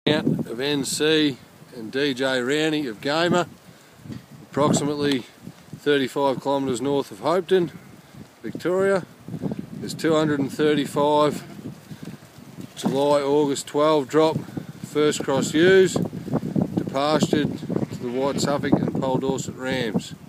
Out of NC and DJ Rowney of Gamer, approximately 35 kilometres north of Hopetoun, Victoria. There's 235 July-August 12 drop, first cross ewes, depastured to the White Suffolk and Pole Dorset rams.